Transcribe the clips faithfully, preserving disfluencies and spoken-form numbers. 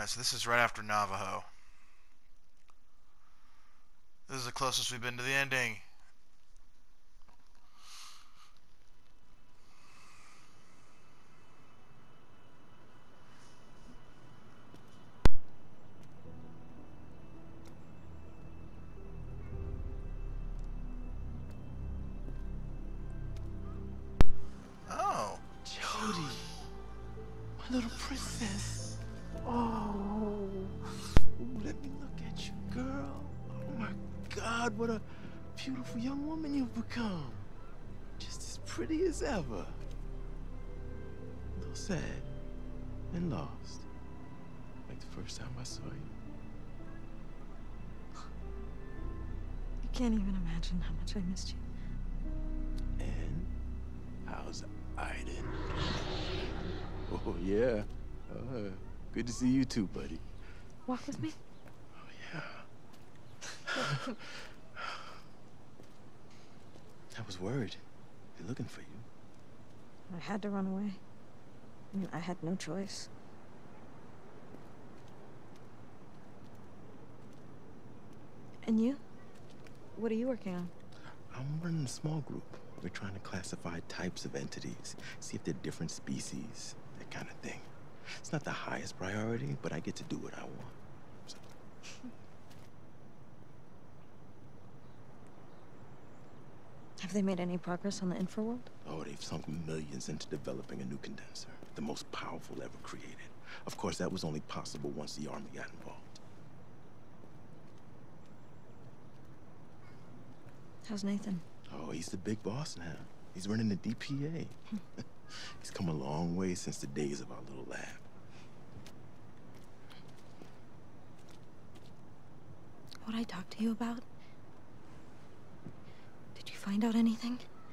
so this is right after Navajo. This is the closest we've been to the ending. Oh. Jodie, my little princess. Oh, ooh, let me look at you, girl. Oh my God, what a beautiful young woman you've become. Just as pretty as ever. A little sad and lost, like the first time I saw you. I can't even imagine how much I missed you. And how's Aiden? Oh, yeah. Uh, good to see you too, buddy. Walk with me? Oh, yeah. I was worried. They're looking for you. I had to run away. I mean, I had no choice. And you? What are you working on? I'm running a small group. We're trying to classify types of entities, see if they're different species, that kind of thing. It's not the highest priority, but I get to do what I want. So. Have they made any progress on the Infraworld? Oh, they've sunk millions into developing a new condenser, the most powerful ever created. Of course, that was only possible once the Army got involved. How's Nathan? Oh, he's the big boss now. He's running the D P A. He's come a long way since the days of our little lab. What I talked to you about? Did you find out anything?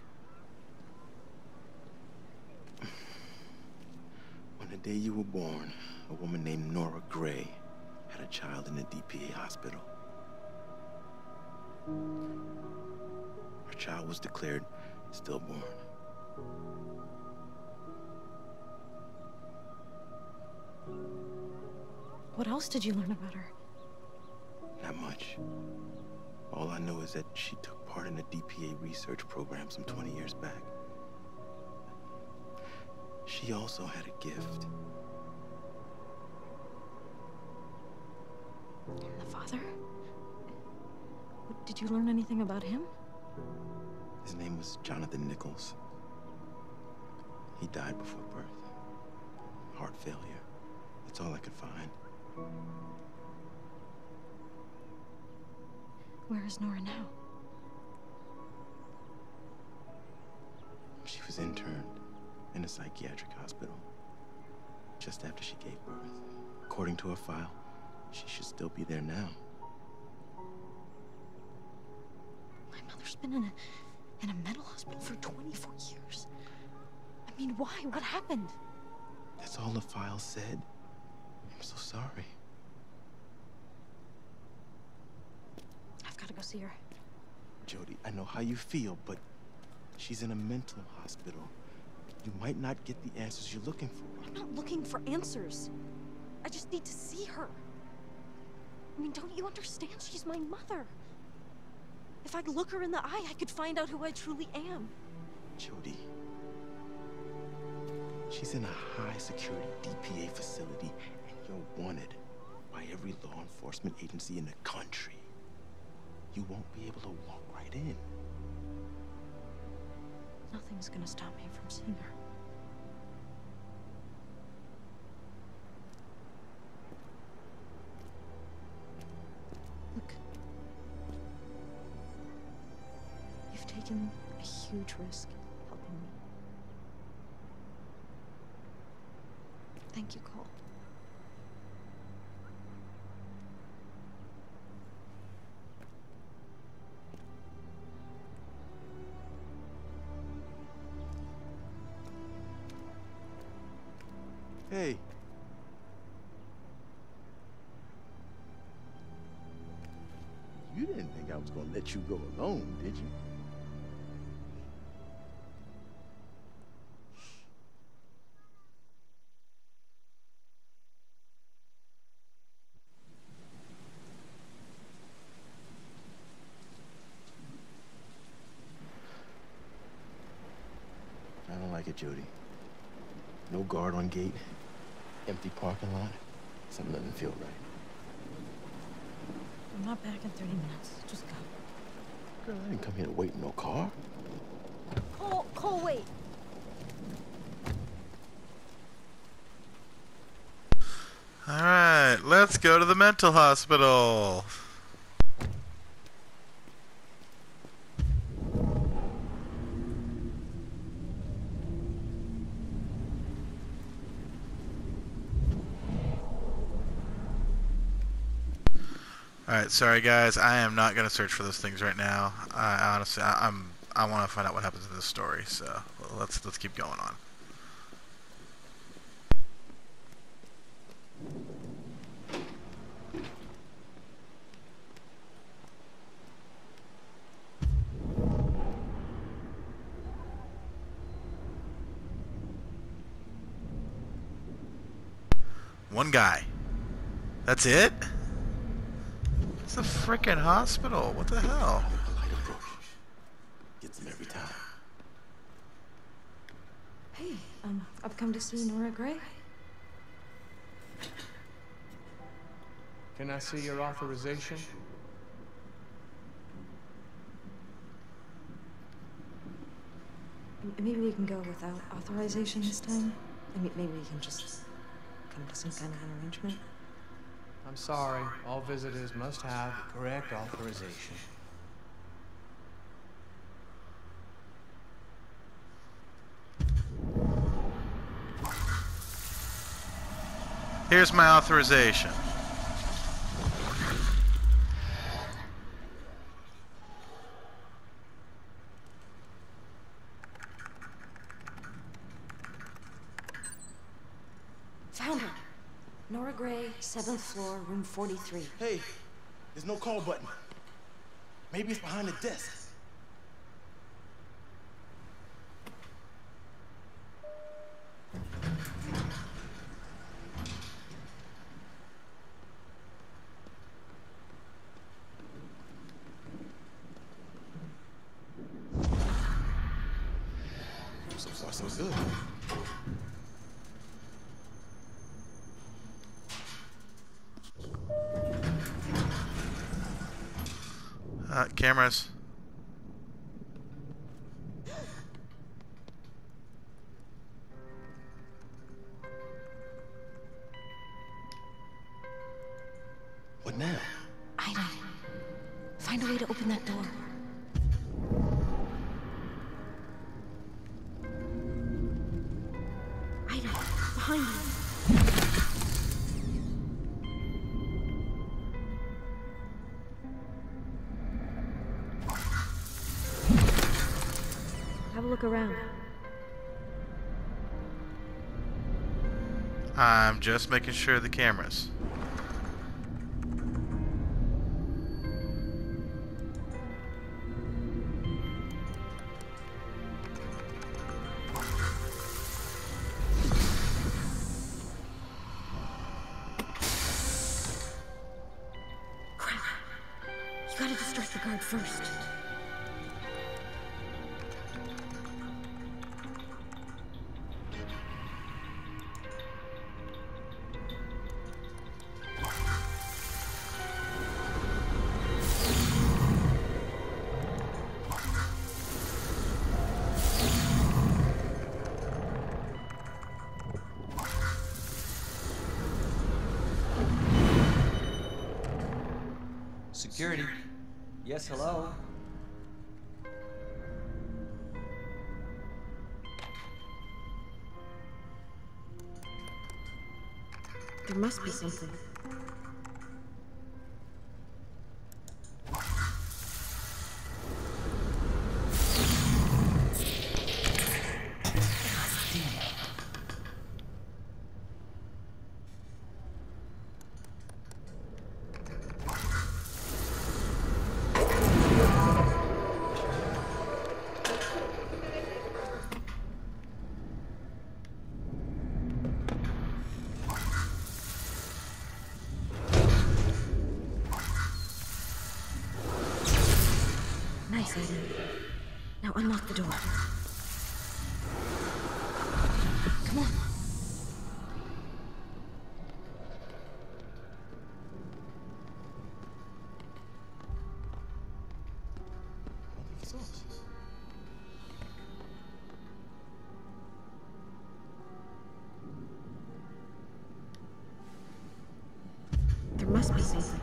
On the day you were born, a woman named Nora Gray had a child in a D P A hospital. Her child was declared stillborn. What else did you learn about her? Not much. All I know is that she took part in a D P A research program some twenty years back. She also had a gift. And the father? What, did you learn anything about him? His name was Jonathan Nichols. He died before birth. Heart failure. That's all I could find. Where is Nora now? She was interned in a psychiatric hospital just after she gave birth. According to her file, she should still be there now. My mother's been in a in a mental hospital for twenty-four years. I mean, why? What happened? That's all the file said. I'm so sorry. I've got to go see her. Jodie, I know how you feel, but she's in a mental hospital. You might not get the answers you're looking for. I'm not looking for answers. I just need to see her. I mean, don't you understand? She's my mother. If I look her in the eye, I could find out who I truly am. Jodie, she's in a high-security D P A facility, and you're wanted by every law enforcement agency in the country. You won't be able to walk right in. Nothing's gonna stop me from seeing her. Look. You've taken a huge risk helping me. Thank you, Cole. Hey. You didn't think I was gonna let you go alone, did you? I don't like it, Jody. No guard on gate, empty parking lot. Something doesn't feel right. I'm not back in thirty minutes. Just go. Girl, I didn't come here to wait in no car. Cole, Cole, wait. All right, let's go to the mental hospital. Alright, sorry guys, I am not going to search for those things right now. I honestly, I, I'm, I want to find out what happens in this story, so let's, let's keep going on. One guy. That's it? It's a freaking hospital. What the hell? Polite approach. Gets them every time. Hey, um, I've come to see Nora Gray. Can I see your authorization? M- Maybe we can go without authorization this time. I mean, maybe we can just come to some kind of an arrangement. I'm sorry, all visitors must have the correct authorization. Here's my authorization. Found her. Nora Gray, seventh floor, room forty-three. Hey, there's no call button. Maybe it's behind the desk. So far, so good. Uh, cameras. What now? Ida, find a way to open that door. Ida, behind you. Have a look around. I'm just making sure the cameras. Crap. You gotta distract the guard first. Security. Yes, hello? There must be something. Nice, Aiden. Now unlock the door. source? There must be something.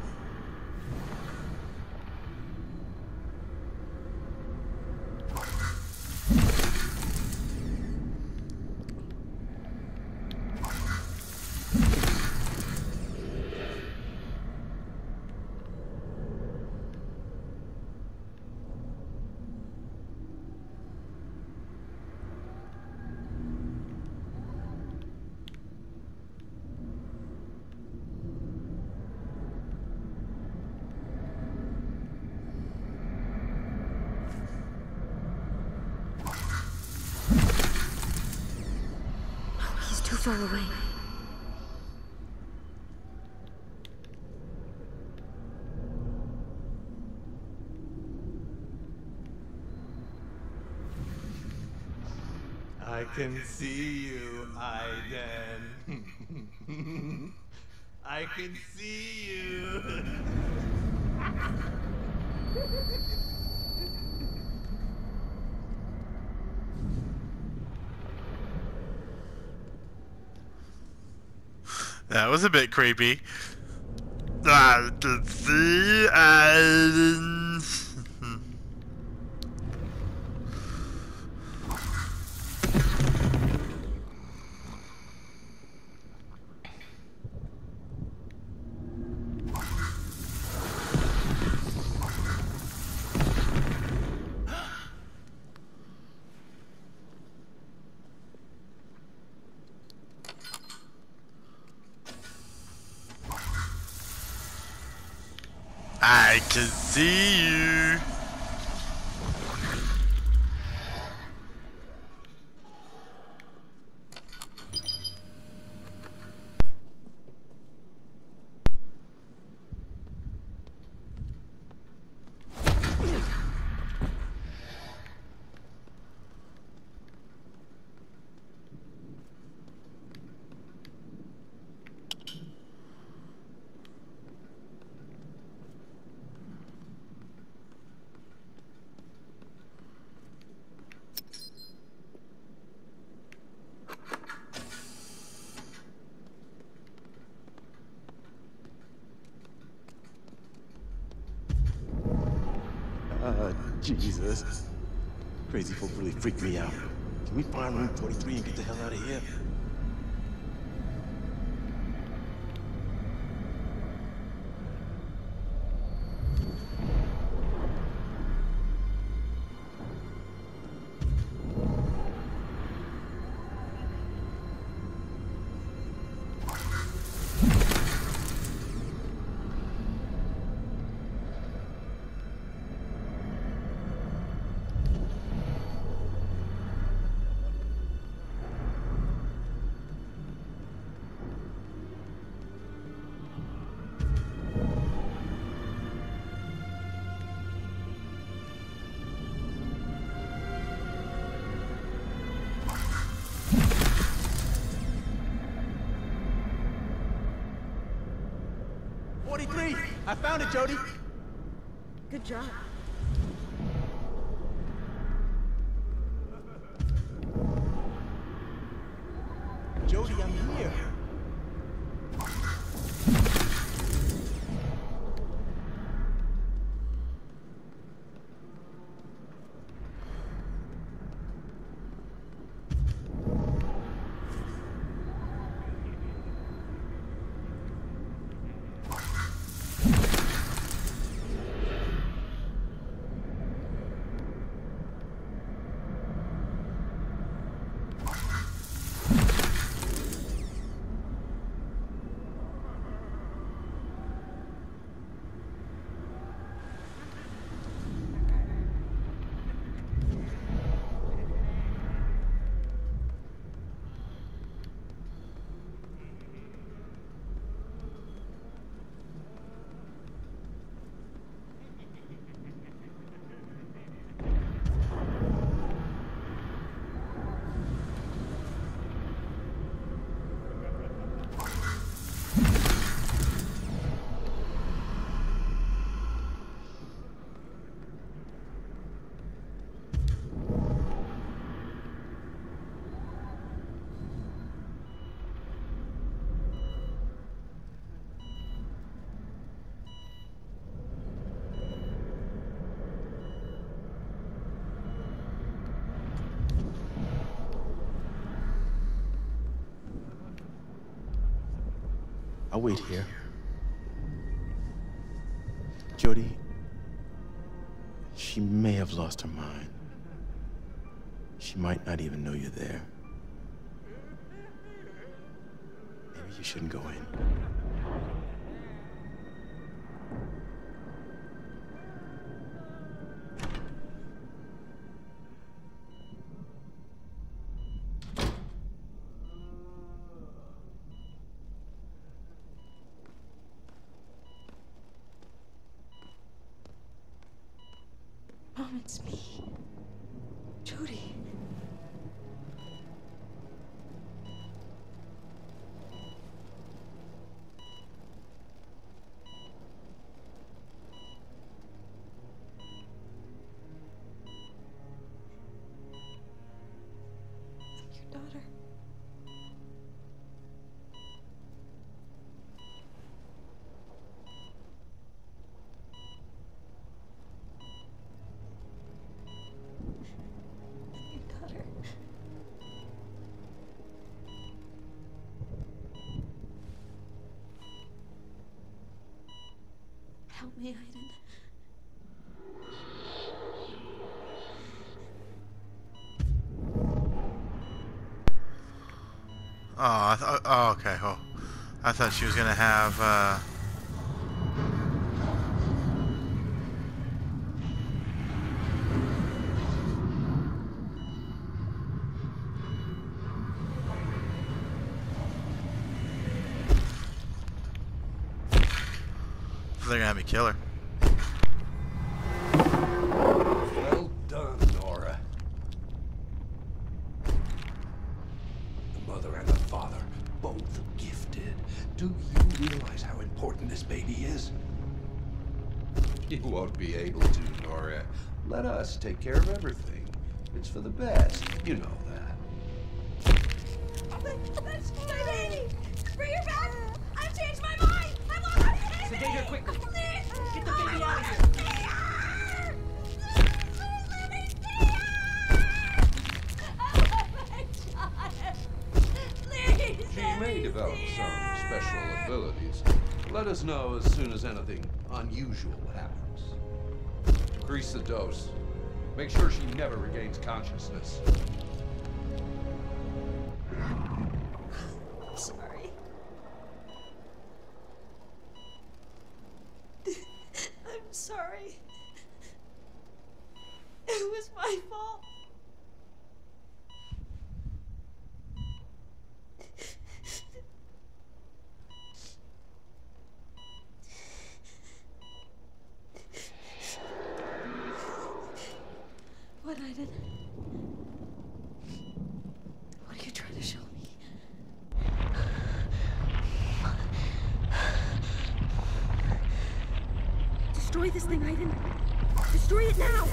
Too far away. I can see you, Aiden. I can see you. That was a bit creepy. I can see Aiden. I can see you. Uh, Jesus. Crazy folk really freaked me out. Can we find room forty-three and get the hell out of here? forty-three! I found it, Jody! Good job. Jody, I'm here! I'll wait here. Jody, she may have lost her mind. She might not even know you're there. Maybe you shouldn't go in. Mom, it's me. Jody. I'm your daughter. Your daughter. Help me, Aiden. Oh, I th oh, okay. Oh, I thought she was gonna have. Uh... They're gonna have me kill her. Well done, Nora. The mother and the father, both gifted. Do you realize how important this baby is? You won't be able to, Nora. Let us take care of everything. It's for the best. You know that. That's my baby! Bring her back! I've changed my mind! I want my baby! Sedate her quickly. Please! Get the baby out of here. Let me see her! Please let me see her! I want my child! Please She let may me develop see some her! special abilities. Let us know as soon as anything unusual happens. Increase the dose. Make sure she never regains consciousness. I'm sorry. I'm sorry. It was my fault. What, Aiden? What are you trying to show me? Destroy this thing, Aiden. Destroy it now!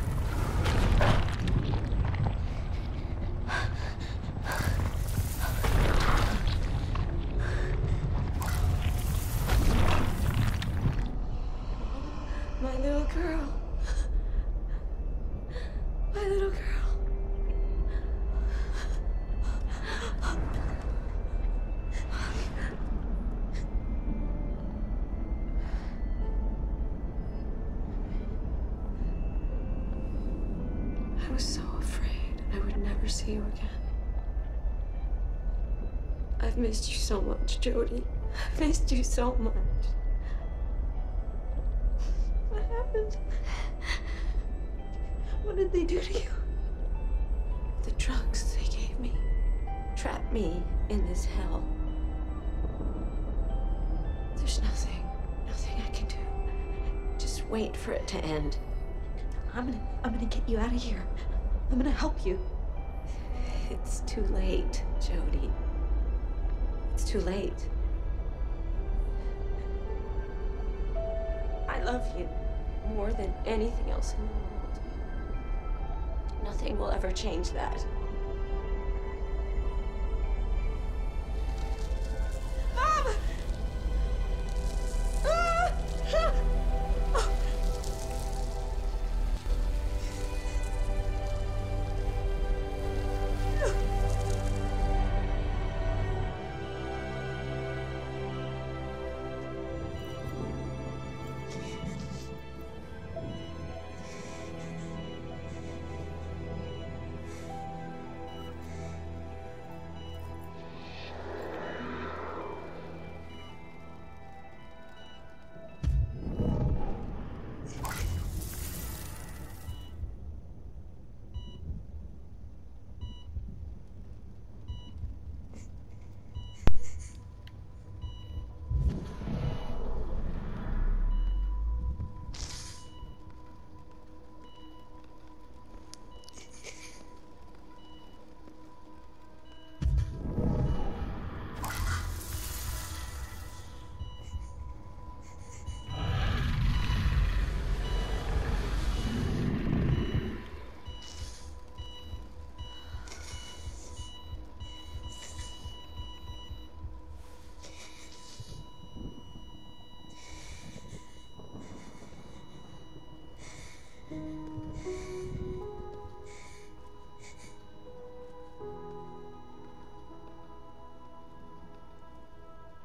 My little girl. My little girl. I was so afraid I would never see you again. I've missed you so much, Jody. I've missed you so much. What happened? What did they do to you? The drugs they gave me trapped me in this hell. There's nothing, nothing I can do. Just wait for it to end. I'm gonna, I'm gonna get you out of here. I'm gonna help you. It's too late, Jody. It's too late. I love you more than anything else in the world. Nothing will ever change that. Mom! Ah! Oh.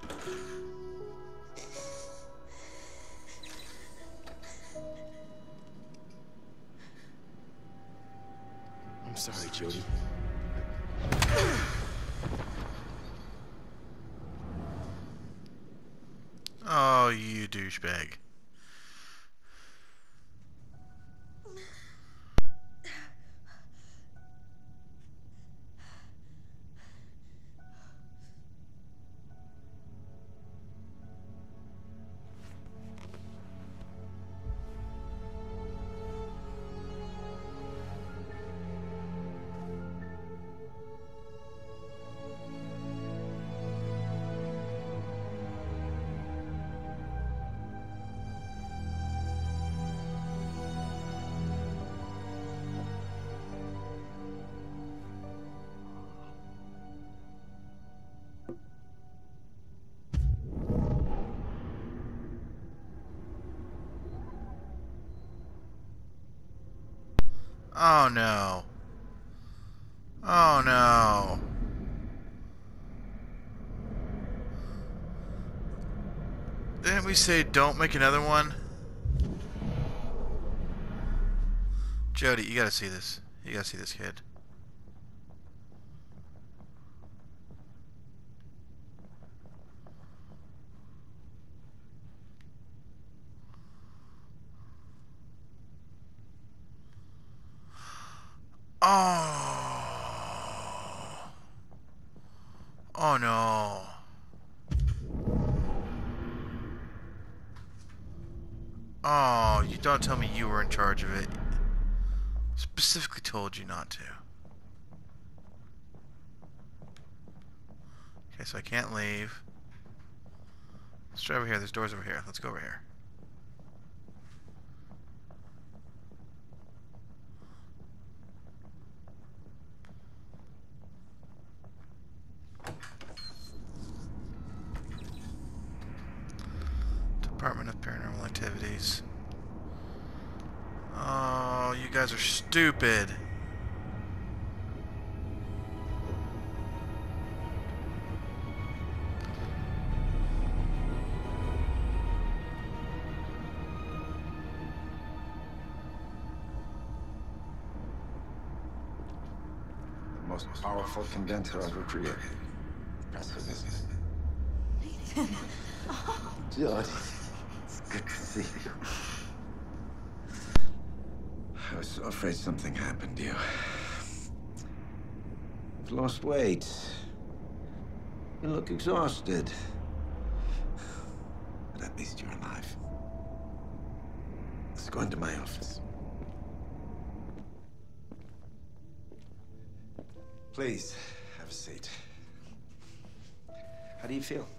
I'm sorry, Jody. Oh, you douchebag. Oh no. Oh no. Didn't we say don't make another one? Jody, you gotta see this. You gotta see this kid. Oh. Oh no. Oh, you don't tell me you were in charge of it. Specifically told you not to. Okay, so I can't leave. Let's try over here. There's doors over here. Let's go over here. Department of Paranormal Activities. Oh, you guys are stupid. The most powerful condenser ever created. Impressive, isn't it? Nathan. Oh. Jody, it's good to see you. I was so afraid something happened to you. You've lost weight. You look exhausted. But at least you're alive. Let's go into my office. Please, have a seat. How do you feel?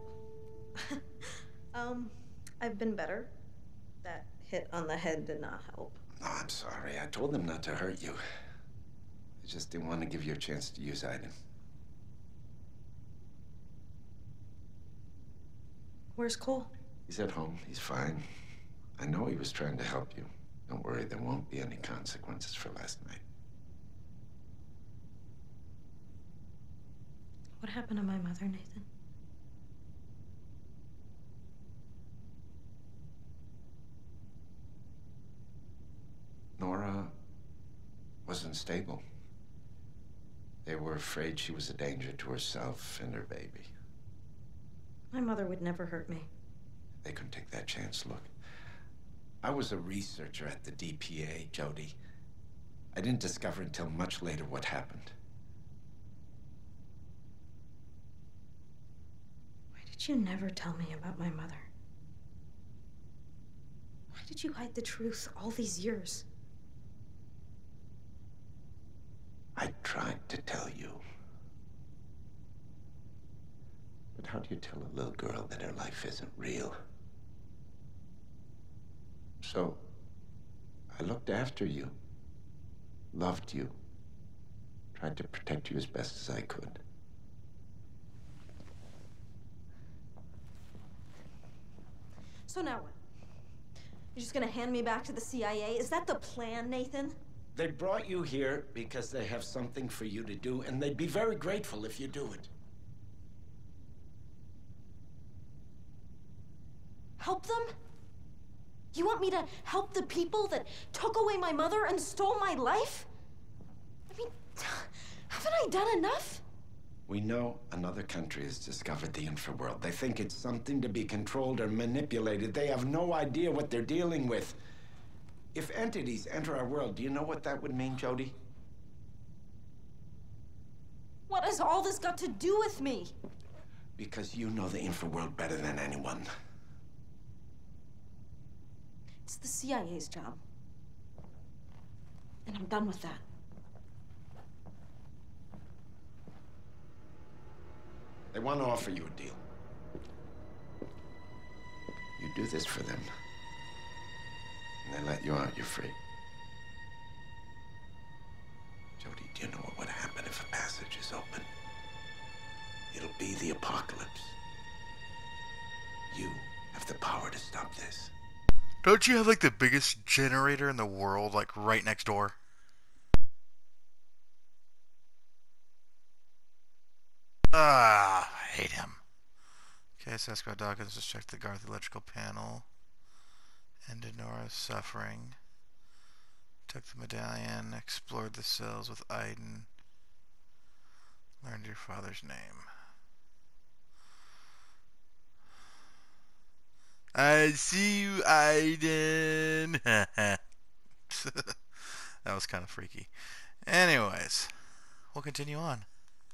um, I've been better. That hit on the head did not help. No, I'm sorry. I told them not to hurt you. I just didn't want to give you a chance to use Aiden. Where's Cole? He's at home. He's fine. I know he was trying to help you. Don't worry, there won't be any consequences for last night. What happened to my mother, Nathan? Nora wasn't stable. They were afraid she was a danger to herself and her baby. My mother would never hurt me. They couldn't take that chance. Look, I was a researcher at the D P A, Jody. I didn't discover until much later what happened. Why did you never tell me about my mother? Why did you hide the truth all these years? I tried to tell you. But how do you tell a little girl that her life isn't real? So, I looked after you, loved you, tried to protect you as best as I could. So now what? You're just gonna hand me back to the C I A? Is that the plan, Nathan? They brought you here because they have something for you to do, and they'd be very grateful if you do it. Help them? You want me to help the people that took away my mother and stole my life? I mean, haven't I done enough? We know another country has discovered the infraworld. They think it's something to be controlled or manipulated. They have no idea what they're dealing with. If entities enter our world, do you know what that would mean, Jodie? What has all this got to do with me? Because you know the infraworld better than anyone. It's the C I A's job. And I'm done with that. They want to offer you a deal. You do this for them, and they let you out, you're free. Jodie, do you know what would happen if a passage is open? It'll be the apocalypse. You have the power to stop this. Don't you have like the biggest generator in the world, like right next door? Ah, I hate him. Okay, Sasquatch Dawkins just checked the Garth electrical panel. Ended Nora's suffering. Took the medallion, explored the cells with Aiden. Learned your father's name. I see you, Aiden. That was kind of freaky. Anyways, we'll continue on.